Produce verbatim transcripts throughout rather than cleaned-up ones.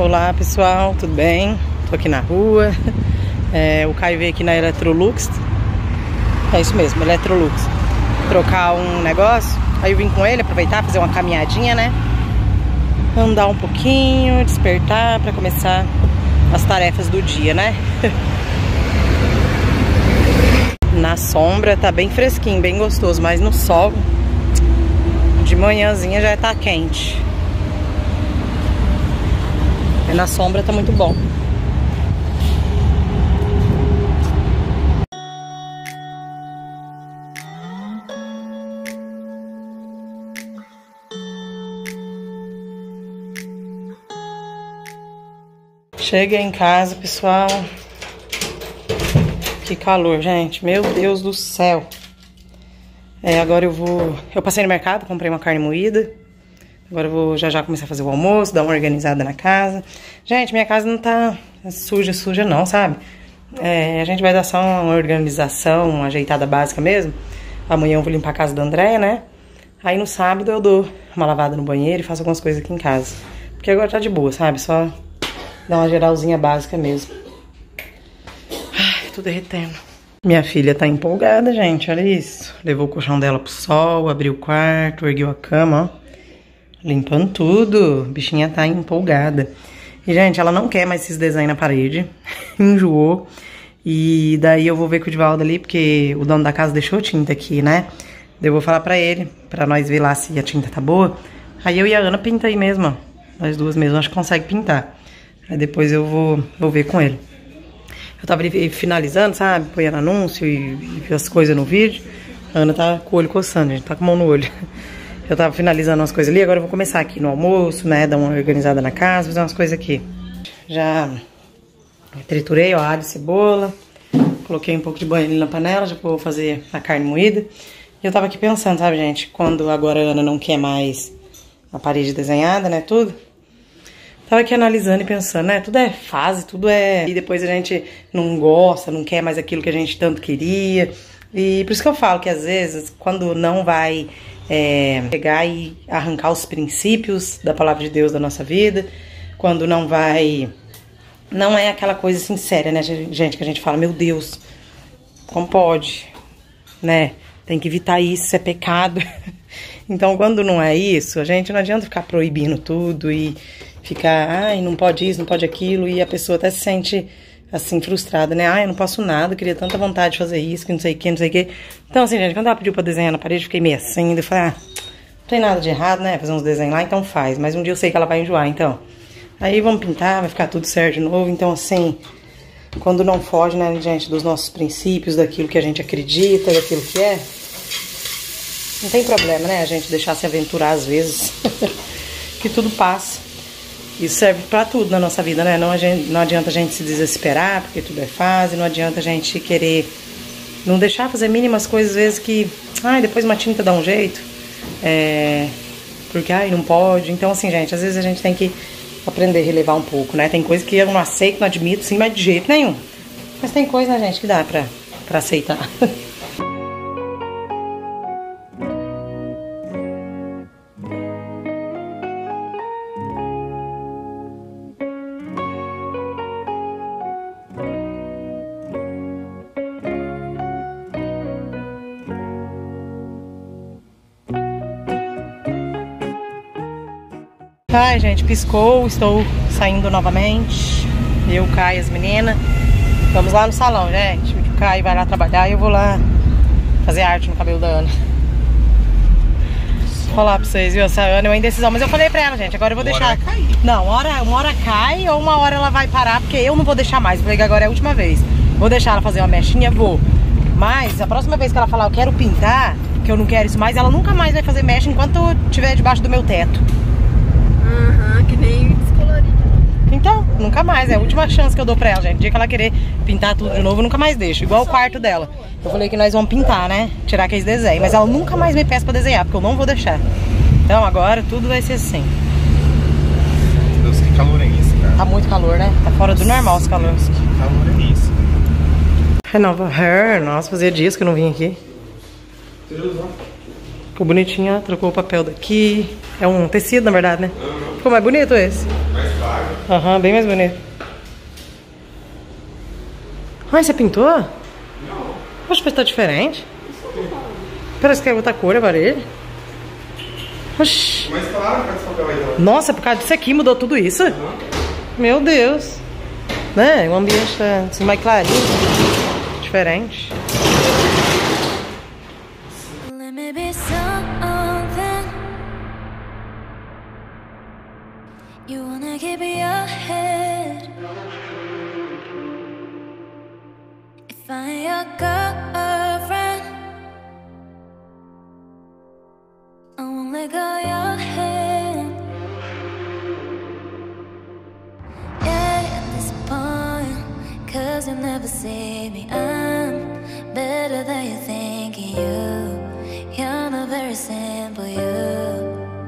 Olá pessoal, tudo bem? Tô aqui na rua. É, o Caio veio aqui na Electrolux. É isso mesmo, Electrolux. Trocar um negócio. Aí eu vim com ele aproveitar, fazer uma caminhadinha, né? Andar um pouquinho, despertar pra começar as tarefas do dia, né? Na sombra tá bem fresquinho, bem gostoso, mas no sol de manhãzinha já tá quente. E na sombra tá muito bom. Cheguei em casa, pessoal. Que calor, gente. Meu Deus do céu. É, agora eu vou... Eu passei no mercado, comprei uma carne moída. Agora eu vou já já começar a fazer o almoço, dar uma organizada na casa. Gente, minha casa não tá suja, suja não, sabe? É, a gente vai dar só uma organização, uma ajeitada básica mesmo. Amanhã eu vou limpar a casa da Andréia, né? Aí no sábado eu dou uma lavada no banheiro e faço algumas coisas aqui em casa. Porque agora tá de boa, sabe? Só dar uma geralzinha básica mesmo. Ai, tô derretendo. Minha filha tá empolgada, gente, olha isso. Levou o colchão dela pro sol, abriu o quarto, ergueu a cama, ó. Limpando tudo, a bichinha tá empolgada. E, gente, ela não quer mais esses desenhos na parede. Enjoou. E daí eu vou ver com o Divaldo ali, porque o dono da casa deixou tinta aqui, né? Daí eu vou falar pra ele, pra nós ver lá se a tinta tá boa. Aí eu e a Ana pinta aí mesmo, ó. Nós duas mesmo, acho que consegue pintar. Aí depois eu vou, vou ver com ele. Eu tava ali finalizando, sabe? Põendo anúncio e, e as coisas no vídeo. A Ana tá com o olho coçando, gente. Tá com a mão no olho. Eu tava finalizando umas coisas ali, agora eu vou começar aqui no almoço, né? Dar uma organizada na casa, fazer umas coisas aqui. Já triturei, ó, alho e cebola. Coloquei um pouco de banho ali na panela, já vou fazer a carne moída. E eu tava aqui pensando, sabe, gente? Quando agora a Ana não quer mais a parede desenhada, né? Tudo. Tava aqui analisando e pensando, né? Tudo é fase, tudo é... E depois a gente não gosta, não quer mais aquilo que a gente tanto queria. E por isso que eu falo que às vezes, quando não vai... É, pegar e arrancar os princípios da palavra de Deus da nossa vida, quando não vai, não é aquela coisa sincera, né, gente, que a gente fala, meu Deus, como pode, né, tem que evitar isso, isso é pecado. Então, quando não é isso, a gente não adianta ficar proibindo tudo e ficar, ai, não pode isso, não pode aquilo, e a pessoa até se sente... assim, frustrada, né? Ai, eu não posso nada, queria tanta vontade de fazer isso, que não sei o que, não sei o que. Então, assim, gente, quando ela pediu pra desenhar na parede, eu fiquei meio assim, eu falei, ah, não tem nada de errado, né? Fazer uns desenhos lá, então faz. Mas um dia eu sei que ela vai enjoar, então. Aí vamos pintar, vai ficar tudo certo de novo. Então, assim, quando não foge, né, gente, dos nossos princípios, daquilo que a gente acredita, daquilo que é, não tem problema, né? A gente deixar se aventurar às vezes, que tudo passa. Isso serve pra tudo na nossa vida, né? Não, a gente, não adianta a gente se desesperar, porque tudo é fase. Não adianta a gente querer... Não deixar fazer mínimas coisas, às vezes, que... Ai, depois uma tinta dá um jeito. É... Porque, ai, não pode. Então, assim, gente, às vezes a gente tem que aprender a relevar um pouco, né? Tem coisa que eu não aceito, não admito, sim, mas de jeito nenhum. Mas tem coisa, né, gente, que dá pra, pra aceitar. Ai, gente, piscou, estou saindo novamente. Eu, o Caio e as meninas. Vamos lá no salão, gente. O Caio vai lá trabalhar e eu vou lá fazer arte no cabelo da Ana. Vou falar pra vocês, viu? Essa Ana é uma indecisão. Mas eu falei pra ela, gente, agora eu vou uma deixar... Hora vai cair. Não, uma hora, uma hora cai ou uma hora ela vai parar, porque eu não vou deixar mais. Eu falei que agora é a última vez. Vou deixar ela fazer uma mechinha, vou. Mas a próxima vez que ela falar eu quero pintar, que eu não quero isso mais, ela nunca mais vai fazer mecha enquanto eu estiver debaixo do meu teto. Aham, uhum, que nem descolorido. Então, nunca mais, é a última chance que eu dou pra ela, gente. O dia que ela querer pintar tudo de novo, eu nunca mais deixo. Igual o quarto dela. Eu falei que nós vamos pintar, né? Tirar aqueles desenhos. Mas ela nunca mais me peça pra desenhar, porque eu não vou deixar. Então agora tudo vai ser assim. Deus, que calor é esse, cara? Tá muito calor, né? Tá fora do normal esse calor. Deus, que calor é esse? Renova Hair. Nossa, fazia dias que eu não vim aqui. Ficou bonitinho, ó. Trocou o papel daqui. É um tecido, na verdade, né? Ficou mais bonito esse. Mais claro. Aham, uhum, bem mais bonito. Ai, você pintou? Não. Poxa, mas tá diferente. Parece que é outra cor a parede. Oxi. Mas claro, cara, esse papel aí também. Nossa, por causa disso aqui mudou tudo isso? Uhum. Meu Deus. Né? O ambiente tá assim, mais clarinho. Diferente. You wanna keep your head. If I'm your girlfriend, I won't let go your hand. Yeah, at this point, cause you'll never see me. I'm better than you think you. You're not very simple, you.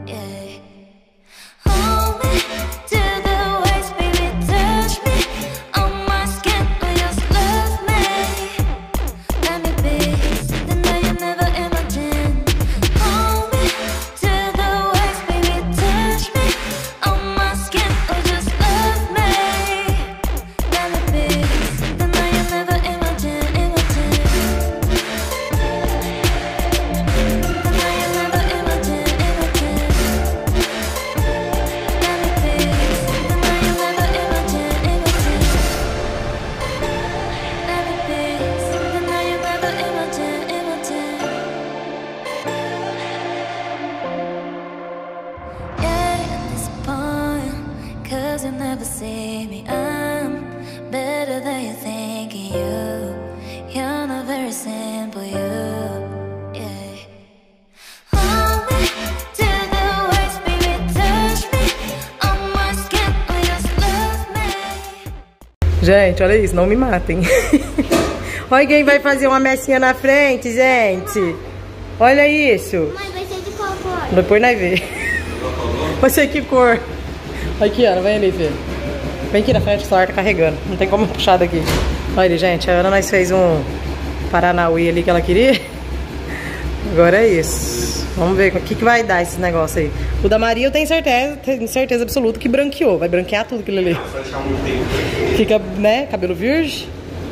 You'll never see me. I'm better than you think you. You're not very simple, you. Yeah. Hold me till the waist, baby, touch me on my skin, or just love me. Gente, olha isso, não me matem. Olha quem vai fazer uma messinha na frente, gente. Olha isso. Mãe, vai ser de qual cor? Depois nós vê. Vai ser que cor? Aqui, Ana, vem ali, filho. Vem aqui na frente, o celular tá carregando. Não tem como puxar daqui. Olha, gente, a Ana nós fez um Paranauê ali que ela queria. Agora é isso. Vamos ver o que, que vai dar esse negócio aí. O da Maria eu tenho certeza, tenho certeza absoluta que branqueou. Vai branquear tudo aquilo ali. Fica, né, cabelo virgem.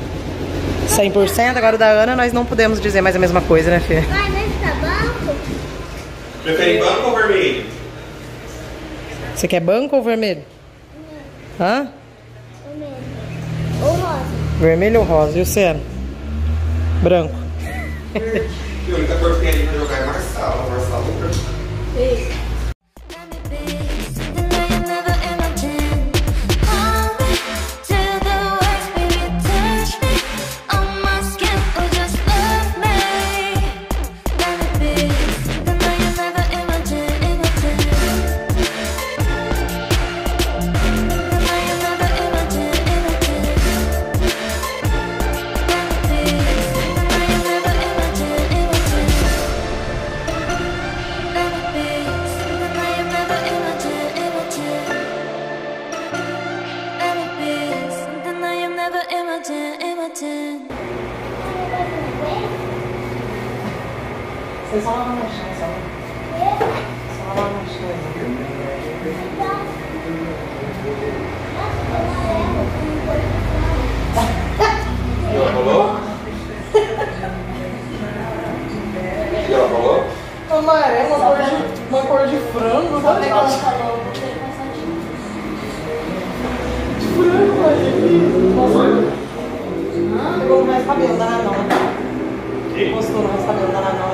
cem por cento. Agora o da Ana nós não podemos dizer mais a mesma coisa, né, filha? Vai, vai ficar banco? Prefere branco ou vermelho? Você quer branco ou vermelho? Hã? Vermelho. Ou rosa? Vermelho ou rosa? E o Ciano? Branco. E a única cor que tem ali pra jogar é Marçal. Marçal ou branco? Isso. Você só lava no chão, só. Só lava no chão. E ela falou? E ela falou? Amarelo, uma cor de, uma cor de frango. Sabe o que ela falou? De frango, mas nossa. Pegou mais cabelo da Nanão. Postou no cabelo da Nanão.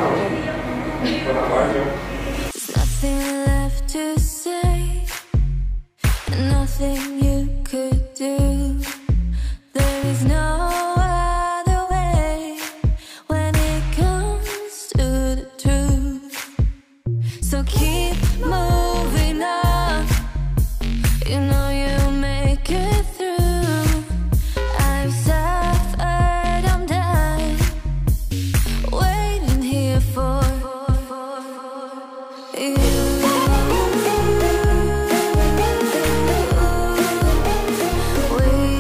Nothing left to say, nothing you could do. There is no other way when it comes to the truth. So keep moving on. You know you'll make it through. I've suffered, I'm done waiting here for you. Wait.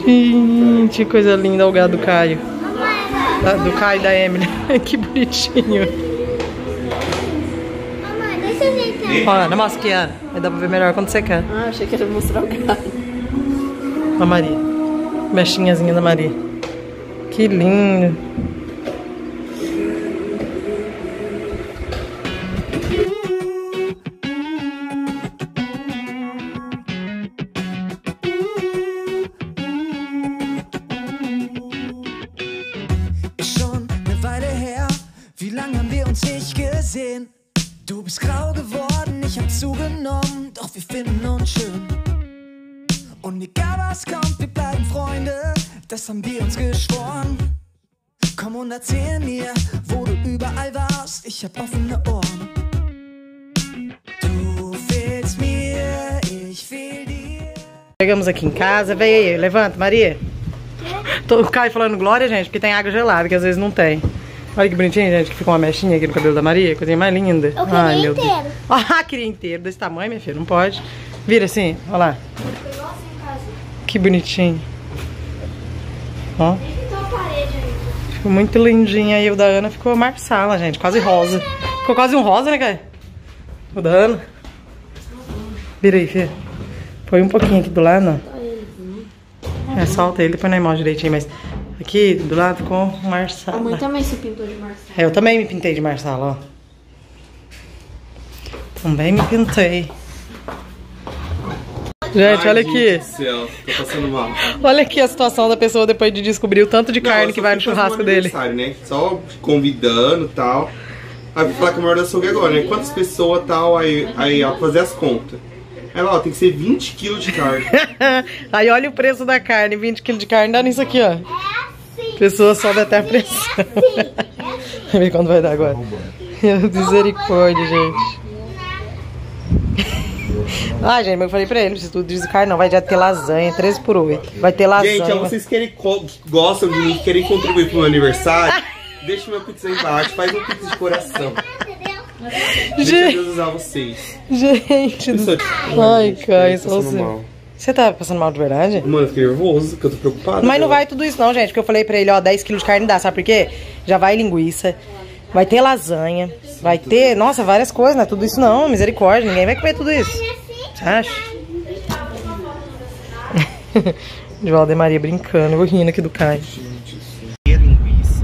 Gente, coisa linda o gado do Caio. Do Caio e da Emily. Que bonitinho. Mamãe, deixa eu ver. Olha, não mostra aqui, Ana. Vai dar pra ver melhor quando você quer. Ah, achei que era mostrar o gado. A Maria. Mechinhazinha da Maria. Que lindo. Du bist grau geworden, ich hab zugenommen, doch wir finden uns schön. Und egal was kommt, wir bleiben Freunde, das haben wir uns geschworen. Komm und erzähl mir, wo du überall warst, ich hab offene Ohren. Du fehlst mir, ich fehl dir. Chegamos aqui em casa, vem aí, levanta, Maria. Tô, o Caio falando glória, gente, porque tem água gelada, que às vezes não tem. Olha que bonitinho, gente, que fica uma mechinha aqui no cabelo da Maria. Coisinha mais linda. Eu queria Ai, meu inteiro. Deus. Ah, queria inteiro. Desse tamanho, minha filha, não pode. Vira assim, olha lá. Que bonitinho. Ó. Ficou muito lindinha. E o da Ana ficou marsala, gente. Quase rosa. Ficou quase um rosa, né, Caio? O da Ana. Vira aí, filha. Põe um pouquinho aqui do lado, ó. É, solta ele, põe na imagem direitinho, mas... Aqui do lado ficou marsala. A mãe também se pintou de marsala. É, eu também me pintei de marsala, ó. Também me pintei. Gente, Ai, olha gente aqui. do céu, tô passando mal. Olha aqui a situação da pessoa depois de descobrir o tanto de Não, carne eu que só vai no fui fazer churrasco um dele. aniversário, né? Só convidando e tal. Aí eu vou falar com a maior da açougue agora, né? Quantas pessoas e tal, aí, aí ó, fazer as contas. Aí lá, ó, tem que ser vinte quilos de carne. Aí olha o preço da carne, vinte quilos de carne dá nisso aqui, ó. A pessoa sobe até a pressão. Vamos ver quando vai dar agora. Meu misericórdia, gente. Ah, gente, mas eu falei pra ele, não precisa tudo de carne não. Vai já ter lasanha, treze por oito. Vai ter lasanha. Gente, ó, vocês querem, que gostam de mim, que querem contribuir pro meu aniversário, deixa meu pix aí embaixo, faz um pix de coração. Deixa Gente. Deus usar vocês. Gente do... Pessoa- Ai, gente, Caio, tô só passando você. mal. Você tá passando mal de verdade? Mano, eu fiquei nervoso, porque eu tô preocupado. Mas não pô. vai tudo isso não, gente. Porque eu falei pra ele, ó, dez quilos de carne dá. Sabe por quê? Já vai linguiça, vai ter lasanha, vai ter, nossa, várias coisas, não é tudo isso não. Misericórdia, ninguém vai comer tudo isso. Você acha? João de Maria brincando, eu vou rindo aqui do Caio. linguiça.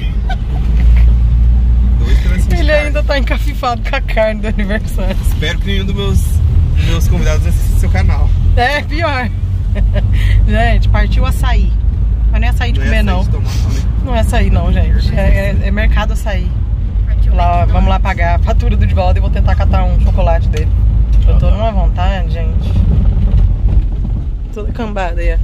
Dois pedacinhos de Ele carne. ainda tá encafifado com a carne do aniversário. Espero que nenhum dos meus, meus convidados assista seu canal. É, pior. Gente, partiu açaí. Mas não é açaí de comer, não. açaí de tomar, né? Não é açaí, não, gente. É, é, é mercado açaí. Lá, ó, vamos lá pagar a fatura do Divaldo e vou tentar catar um chocolate dele. Eu tô numa vontade, gente. Toda cambada aí, ó.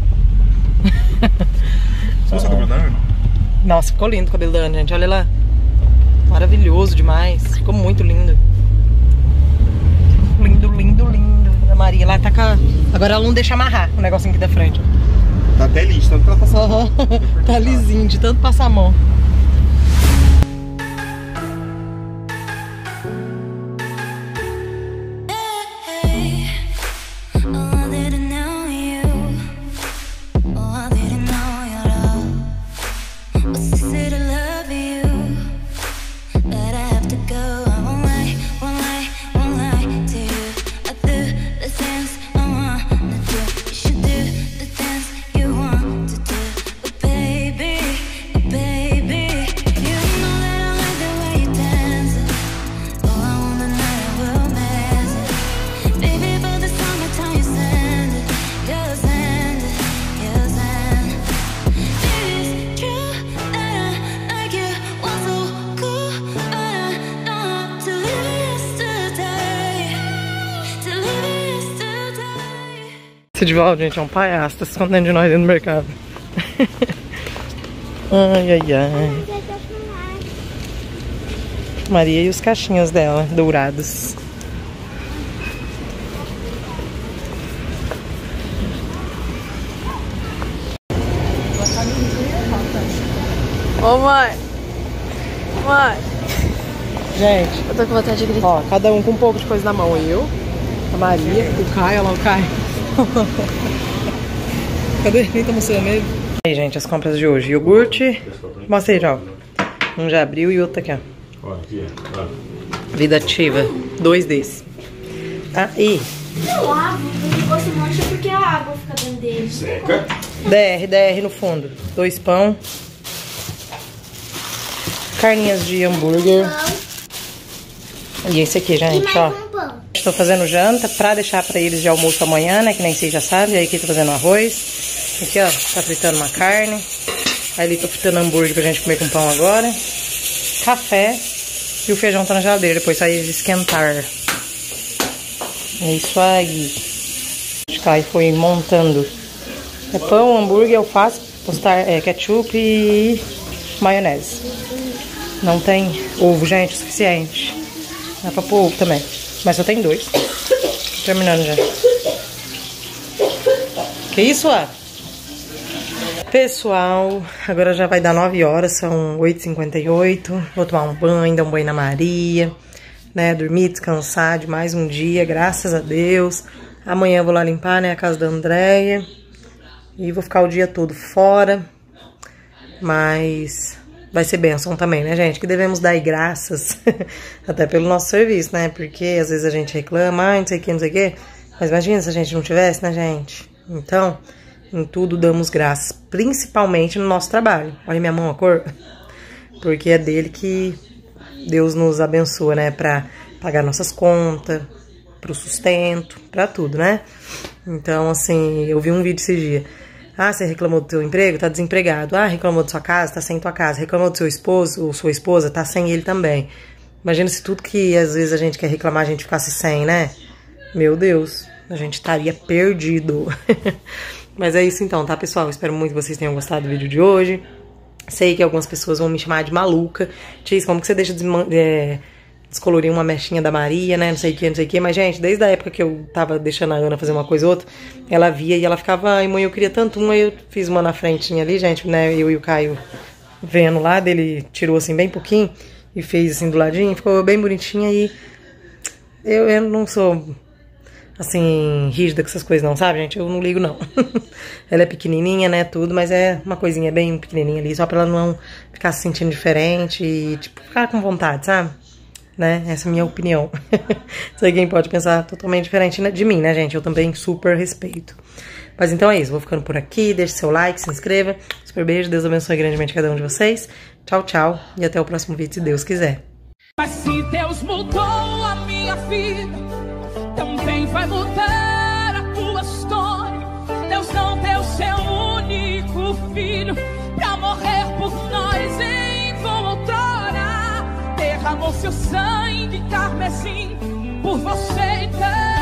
Você gostou do cabelo da Ana? Nossa, ficou lindo o cabelo da Ana, gente. Olha lá. Maravilhoso demais. Ficou muito lindo. Lindo, lindo, lindo. A Maria lá tá com a... Agora ela não deixa amarrar o negocinho aqui da frente. Tá até liso, tanto que ela passou. Uhum. Tá lisinho, de tanto passar a mão. Esse Divaldo, gente, é um palhaço, tá se escondendo de nós dentro do mercado. Ai, ai, ai. Maria e os cachinhos dela, dourados. Ô mãe! Mãe! Gente, Eu tô com vontade de gritar. ó, cada um com um pouco de coisa na mão. Eu, a Maria, o Caio, olha lá o Caio. Cadê? Quem tá mostrando ele? Aí, gente, as compras de hoje. Iogurte. Mostra aí, já. Um já abriu e outro aqui, ó. Olha aqui, ó. Vida Ativa. Dois desses. Aí. Eu lavo, porque você mancha porque a água fica dentro dele. Seca. D R, D R no fundo. Dois pão. Carninhas de hambúrguer. E esse aqui, gente, ó. Estou fazendo janta pra deixar pra eles de almoço amanhã, né? Que nem vocês já sabem. Aí aqui tô fazendo arroz. Aqui, ó, tá fritando uma carne. Aí ali tô fritando hambúrguer pra gente comer com pão agora. Café. E o feijão tá na geladeira, depois sai de esquentar. É isso aí. Aí foi montando. É pão, hambúrguer, alface, postar, é, ketchup e maionese. Não tem ovo, gente, o suficiente. Dá pra pôr ovo também. Mas só tem dois. Tô terminando já. Que isso, ó? Pessoal, agora já vai dar nove horas, são oito e cinquenta e oito. Vou tomar um banho, dar um banho na Maria, né? Dormir, descansar de mais um dia, graças a Deus. Amanhã eu vou lá limpar, né, a casa da Andréia. E vou ficar o dia todo fora. Mas vai ser bênção também, né, gente? Que devemos dar graças, até pelo nosso serviço, né? Porque às vezes a gente reclama, ah, não sei o que, não sei o que. Mas imagina se a gente não tivesse, né, gente? Então, em tudo damos graças, principalmente no nosso trabalho. Olha minha mão, a cor. Porque é dele que Deus nos abençoa, né? Pra pagar nossas contas, pro sustento, pra tudo, né? Então, assim, eu vi um vídeo esse dia. Ah, você reclamou do seu emprego? Tá desempregado. Ah, reclamou da sua casa? Tá sem tua casa. Reclamou do seu esposo ou sua esposa? Tá sem ele também. Imagina se tudo que às vezes a gente quer reclamar, a gente ficasse sem, né? Meu Deus, a gente estaria perdido. Mas é isso então, tá, pessoal? Espero muito que vocês tenham gostado do vídeo de hoje. Sei que algumas pessoas vão me chamar de maluca. Tis, como que você deixa de é, descolorir uma mechinha da Maria, né? Não sei o que, não sei o que. Mas, gente, desde a época que eu tava deixando a Ana fazer uma coisa ou outra, ela via e ela ficava, ai, mãe, eu queria tanto uma. Eu fiz uma na frentinha ali, gente, né? Eu e o Caio vendo lá, dele tirou assim bem pouquinho e fez assim do ladinho. Ficou bem bonitinha e eu, eu não sou assim, rígida com essas coisas não, sabe, gente? Eu não ligo, não. Ela é pequenininha, né, tudo, mas é uma coisinha bem pequenininha ali, só pra ela não ficar se sentindo diferente e, tipo, ficar com vontade, sabe? Né? Essa é a minha opinião. Sei quem pode pensar totalmente diferente de mim, né, gente? Eu também super respeito. Mas então é isso, vou ficando por aqui, deixe seu like, se inscreva. Super beijo, Deus abençoe grandemente cada um de vocês. Tchau, tchau, e até o próximo vídeo, se Deus quiser. Mas se Deus mudou a minha vida, também vai mudar a tua história. Deus não deu seu único filho pra morrer por nós em vão outrora. Derramou seu sangue carmesim por você então.